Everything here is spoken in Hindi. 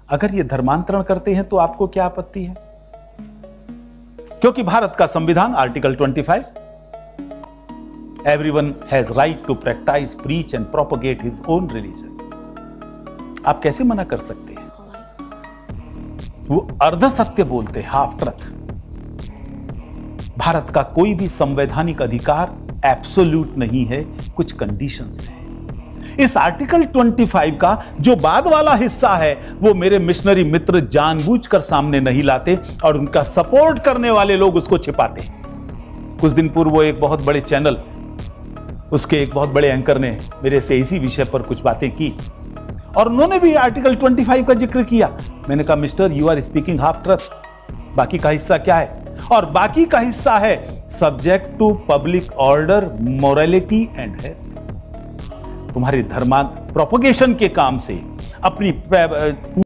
अगर ये धर्मांतरण करते हैं तो आपको क्या आपत्ति है? क्योंकि भारत का संविधान article 25, everyone has right to practise, preach and propagate his own religion. आप कैसे मना कर सकते हैं? वो अर्ध सत्य बोलते, हाफ ट्रुथ। भारत का कोई भी संवैधानिक अधिकार एब्सोल्यूट नहीं है, कुछ कंडीशंस है। इस आर्टिकल 25 का जो बाद वाला हिस्सा है वो मेरे मिशनरी मित्र जानबूझकर सामने नहीं लाते और उनका सपोर्ट करने वाले लोग उसको छिपाते। कुछ दिन पूर्व वो एक बहुत बड़े चैनल, उसके एक बहुत बड़े एंकर ने मेरे से इसी विषय पर कुछ बातें की और उन्होंने भी आर्टिकल 25 का जिक्र किया। मैंने कहा mister, you are speaking half truth. बाकी का हिस्सा क्या है? और बाकी का हिस्सा है subject to public order, morality and health. तुम्हारे धर्मांतरण प्रोपगेशन के काम से अपनी